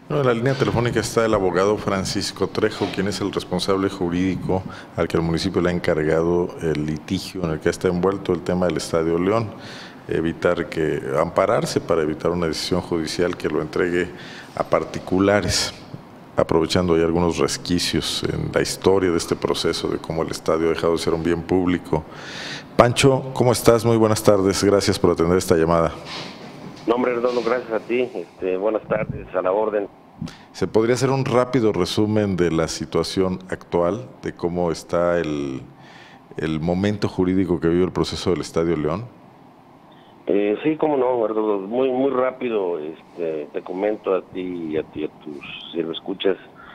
Bueno, en la línea telefónica está el abogado Francisco Trejo, quien es el responsable jurídico al que el municipio le ha encargado el litigio en el que está envuelto el tema del Estadio León. Ampararse para evitar una decisión judicial que lo entregue a particulares, aprovechando ahí algunos resquicios en la historia de este proceso de cómo el estadio ha dejado de ser un bien público. Pancho, ¿cómo estás? Muy buenas tardes, gracias por atender esta llamada. No, hombre, Redondo, gracias a ti. Buenas tardes, a la orden. ¿Se podría hacer un rápido resumen de la situación actual, de cómo está el momento jurídico que vive el proceso del Estadio León? Sí, cómo no, Redondo, muy rápido. Te comento a ti y a tus escuchas.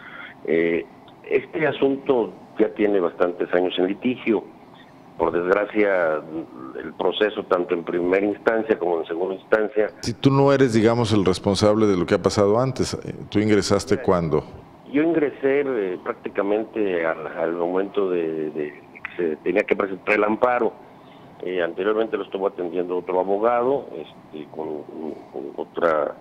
Este asunto ya tiene bastantes años en litigio. Por desgracia, el proceso, tanto en primera instancia como en segunda instancia. Si tú no eres, digamos, el responsable de lo que ha pasado antes, ¿tú ingresaste cuándo? Yo ingresé prácticamente al momento de que se tenía que presentar el amparo. Anteriormente lo estuvo atendiendo otro abogado, con otra,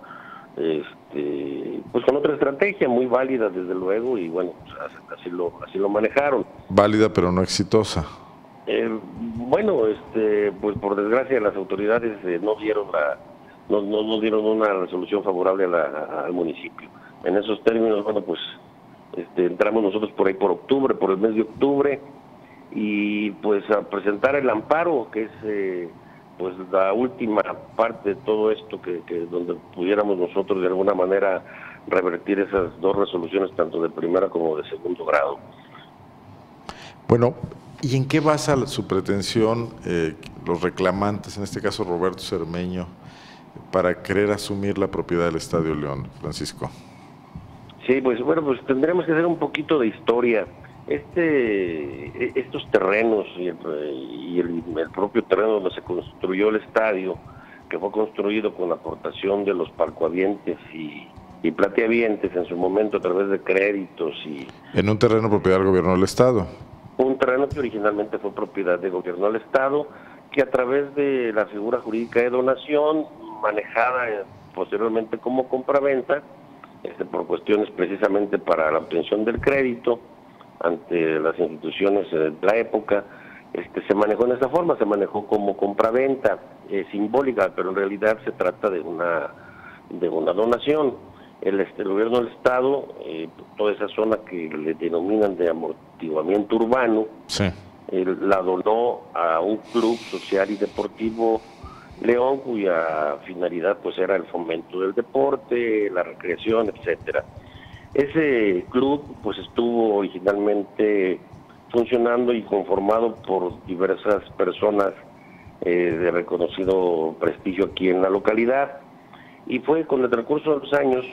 pues con otra estrategia muy válida, desde luego, y bueno, así lo manejaron. Válida pero no exitosa. Bueno, pues por desgracia las autoridades no dieron no dieron una resolución favorable al municipio. En esos términos, bueno, pues entramos nosotros por ahí por octubre, por el mes de octubre, y pues a presentar el amparo, que es pues la última parte de todo esto, que donde pudiéramos nosotros de alguna manera revertir esas dos resoluciones, tanto de primera como de segundo grado. Bueno, ¿y en qué basa su pretensión los reclamantes, en este caso Roberto Cermeño, para querer asumir la propiedad del Estadio León, Francisco? Sí, pues bueno, pues tendremos que hacer un poquito de historia. Estos terrenos y el propio terreno donde se construyó el estadio, que fue construido con la aportación de los palcohabientes y plateavientes en su momento a través de créditos y... En un terreno propiedad del gobierno del Estado. Un terreno que originalmente fue propiedad del gobierno del Estado, que a través de la figura jurídica de donación, manejada posteriormente como compraventa, por cuestiones precisamente para la obtención del crédito ante las instituciones de la época, se manejó en esa forma, se manejó como compraventa simbólica, pero en realidad se trata de una donación. El gobierno del Estado, toda esa zona que le denominan de amortiguamiento urbano, sí, la donó a un club social y deportivo León, cuya finalidad pues era el fomento del deporte, la recreación, etcétera. Ese club pues estuvo originalmente funcionando y conformado por diversas personas de reconocido prestigio aquí en la localidad, y fue con el transcurso de los años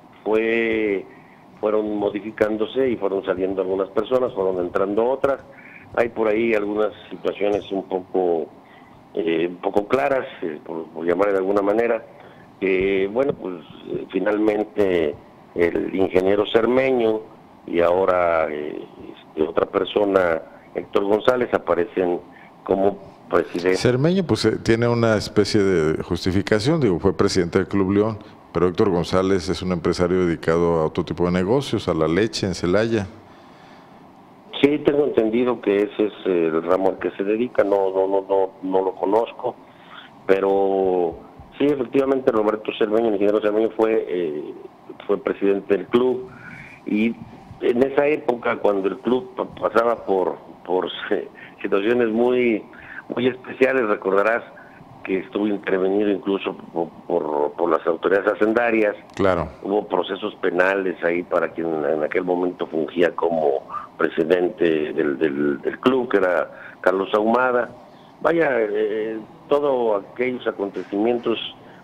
fueron modificándose y fueron saliendo algunas personas, fueron entrando otras. Hay por ahí algunas situaciones un poco claras, por llamar de alguna manera, que bueno, pues finalmente el ingeniero Cermeño y ahora otra persona, Héctor González, aparecen como presidente. Cermeño pues tiene una especie de justificación, digo, fue presidente del Club León, pero Héctor González es un empresario dedicado a otro tipo de negocios, a la leche en Celaya. Sí, tengo entendido que ese es el ramo al que se dedica, no lo conozco, pero sí, efectivamente Roberto Cermeño, el ingeniero Cermeño, fue presidente del club, y en esa época, cuando el club pasaba por situaciones muy especiales, recordarás que estuvo intervenido incluso por las autoridades hacendarias. Claro. Hubo procesos penales ahí para quien en aquel momento fungía como presidente del club, que era Carlos Ahumada. Vaya, todos aquellos acontecimientos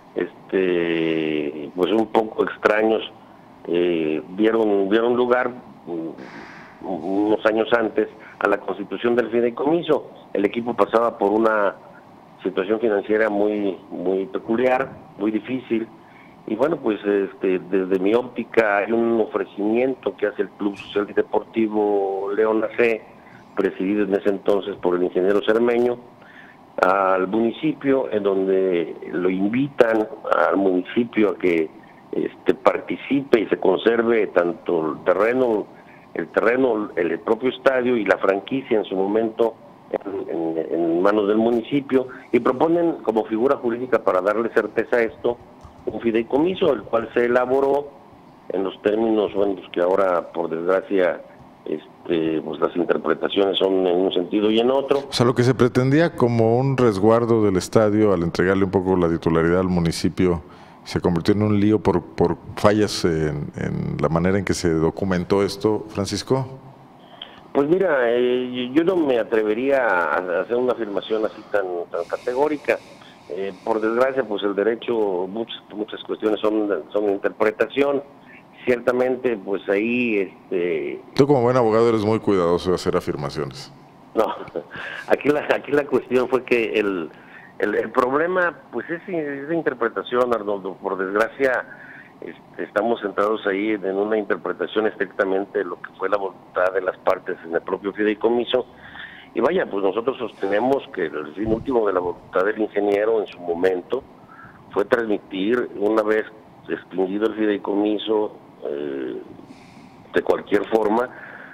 pues un poco extraños dieron lugar unos años antes a la constitución del fideicomiso. El equipo pasaba por una situación financiera muy peculiar, muy difícil, y bueno, pues desde mi óptica hay un ofrecimiento que hace el Club Social y Deportivo León AC, presidido en ese entonces por el ingeniero Cermeño, al municipio, en donde lo invitan al municipio a que participe y se conserve tanto el terreno, el propio estadio y la franquicia en su momento en manos del municipio, y proponen como figura jurídica para darle certeza a esto un fideicomiso, el cual se elaboró en los términos, bueno, pues que ahora por desgracia pues las interpretaciones son en un sentido y en otro. O sea, lo que se pretendía como un resguardo del estadio al entregarle un poco la titularidad al municipio se convirtió en un lío por fallas en la manera en que se documentó esto, Francisco. Pues mira, yo no me atrevería a hacer una afirmación así tan categórica. Por desgracia, pues el derecho, muchas cuestiones son interpretación. Ciertamente, pues ahí... Tú como buen abogado eres muy cuidadoso de hacer afirmaciones. No, aquí la cuestión fue que el problema, pues es de interpretación, Arnoldo. Por desgracia, estamos centrados ahí en una interpretación estrictamente de lo que fue la voluntad de las partes en el propio fideicomiso. Y vaya, pues nosotros sostenemos que el fin último de la voluntad del ingeniero en su momento fue transmitir, una vez extinguido el fideicomiso, de cualquier forma,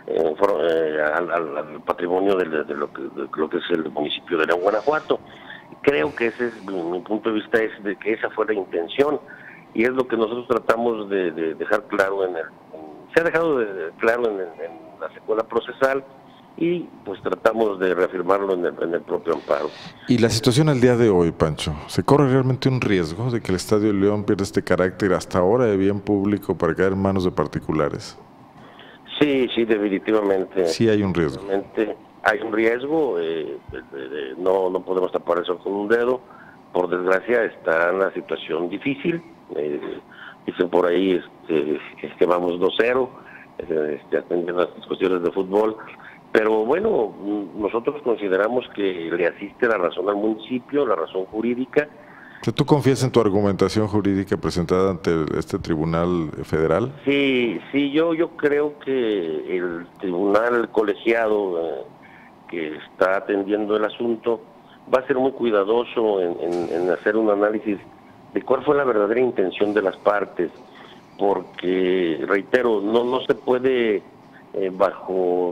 al patrimonio de lo que es el municipio de León, Guanajuato. Creo que ese es mi punto de vista, es de que esa fue la intención, y es lo que nosotros tratamos de dejar claro se ha dejado claro en la secuela procesal, y pues tratamos de reafirmarlo en el propio amparo. Y la situación al día de hoy, Pancho, ¿se corre realmente un riesgo de que el Estadio León pierda este carácter hasta ahora de bien público para caer en manos de particulares? Sí, definitivamente. Sí hay un riesgo. Hay un riesgo, no podemos tapar eso con un dedo. Por desgracia está en una situación difícil. Dicen por ahí que vamos 2-0, atendiendo las cuestiones de fútbol. Pero bueno, nosotros consideramos que le asiste la razón al municipio, la razón jurídica. ¿Tú confías en tu argumentación jurídica presentada ante este tribunal federal? Sí, yo creo que el tribunal colegiado que está atendiendo el asunto va a ser muy cuidadoso en hacer un análisis de cuál fue la verdadera intención de las partes, porque, reitero, no se puede bajo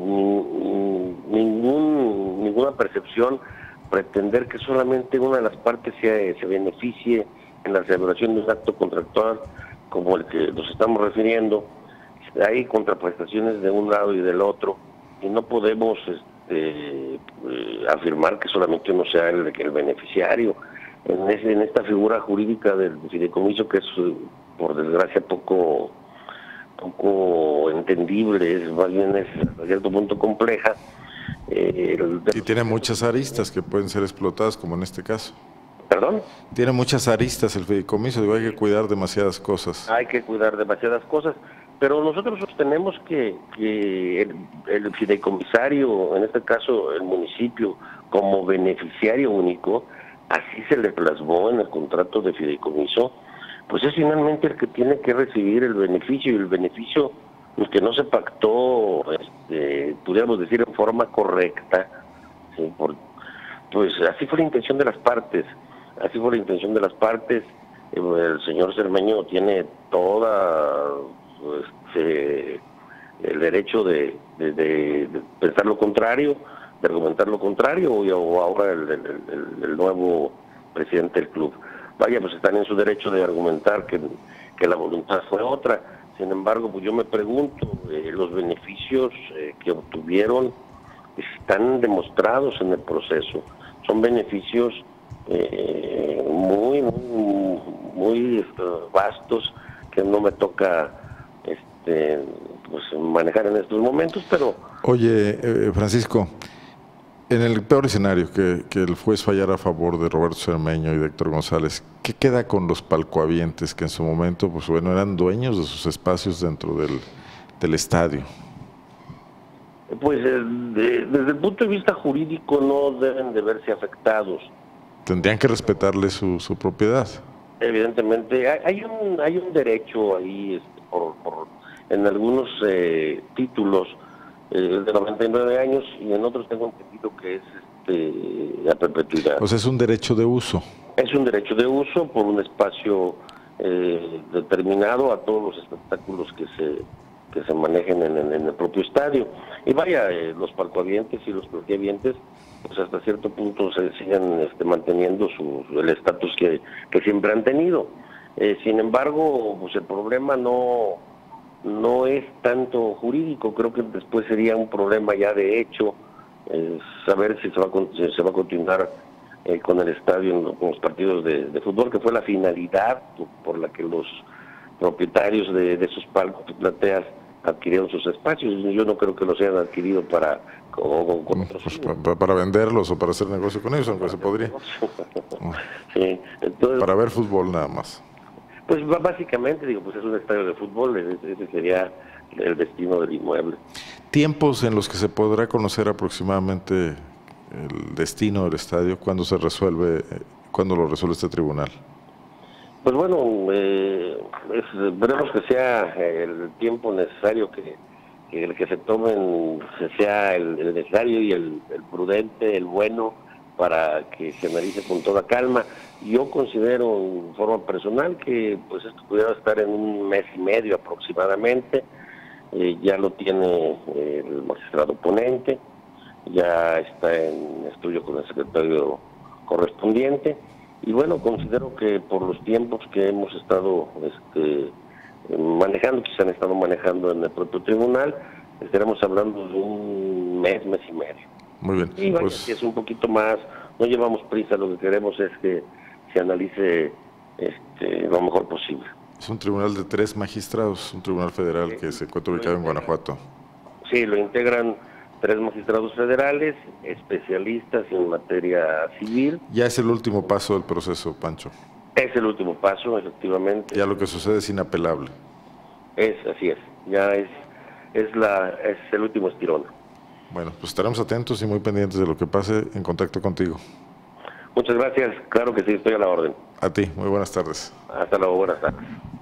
ninguna percepción pretender que solamente una de las partes se beneficie en la celebración de un acto contractual como el que nos estamos refiriendo. Hay contraprestaciones de un lado y del otro, y no podemos afirmar que solamente uno sea el beneficiario en esta figura jurídica del fideicomiso, que es, por desgracia, poco entendible, más bien es a cierto punto compleja. Y tiene muchas aristas que pueden ser explotadas, como en este caso. ¿Perdón? Tiene muchas aristas el fideicomiso, digo, hay que cuidar demasiadas cosas. Hay que cuidar demasiadas cosas, pero nosotros sostenemos que el fideicomisario, en este caso el municipio, como beneficiario único, así se le plasmó en el contrato de fideicomiso, pues es finalmente el que tiene que recibir el beneficio, y el beneficio que no se pactó, pudiéramos decir, en forma correcta, ¿sí? Pues así fue la intención de las partes, el señor Cermeño tiene toda el derecho de pensar lo contrario, de argumentar lo contrario, o ahora el nuevo presidente del club. Vaya, pues están en su derecho de argumentar que la voluntad fue otra. Sin embargo, pues yo me pregunto, los beneficios que obtuvieron están demostrados en el proceso. Son beneficios muy vastos, que no me toca pues manejar en estos momentos, pero... Oye, Francisco, en el peor escenario, que el juez fallara a favor de Roberto Cermeño y de Héctor González, ¿qué queda con los palcohabientes que en su momento, pues bueno, eran dueños de sus espacios dentro del estadio? Pues desde el punto de vista jurídico no deben de verse afectados. Tendrían que respetarle su propiedad. Evidentemente, hay un derecho ahí en algunos títulos de 99 años, y en otros tengo entendido que es a perpetuidad. O sea, es un derecho de uso. Es un derecho de uso por un espacio determinado a todos los espectáculos que se manejen en el propio estadio. Y vaya, los palcohabientes y los plaquiavientes, pues hasta cierto punto se siguen manteniendo el estatus que siempre han tenido. Sin embargo, pues el problema no es tanto jurídico, creo que después sería un problema ya de hecho, saber si se va a continuar con el estadio con los partidos de fútbol, que fue la finalidad por la que los propietarios de esos palcos, plateas, adquirieron sus espacios. Yo no creo que los hayan adquirido con otros pues para venderlos o para hacer negocio con ellos, aunque se podría. Sí, entonces, para ver fútbol nada más. Pues básicamente, digo, pues es un estadio de fútbol, ese sería el destino del inmueble. ¿Tiempos en los que se podrá conocer aproximadamente el destino del estadio? ¿Cuándo se resuelve, cuándo lo resuelve este tribunal? Pues bueno, esperemos que sea el tiempo necesario que se tomen, sea el necesario y el prudente, el bueno, para que se analice con toda calma. Yo considero en forma personal que pues esto pudiera estar en 1 mes y medio aproximadamente. Ya lo tiene el magistrado ponente, ya está en estudio con el secretario correspondiente, y bueno, considero que por los tiempos que hemos estado manejando, que se han estado manejando en el propio tribunal, estaremos hablando de 1 mes, mes y medio. Muy bien. Y vaya, si es un poquito más, no llevamos prisa, lo que queremos es que se analice lo mejor posible. Es un tribunal de 3 magistrados, un tribunal federal que se encuentra ubicado en Guanajuato. Sí, lo integran 3 magistrados federales, especialistas en materia civil. Ya es el último paso del proceso, Pancho. Es el último paso, efectivamente. Ya lo que sucede es inapelable. Así es, ya es el último estirón. Bueno, pues estaremos atentos y muy pendientes de lo que pase, en contacto contigo. Muchas gracias, claro que sí, estoy a la orden. A ti, muy buenas tardes. Hasta luego, buenas tardes.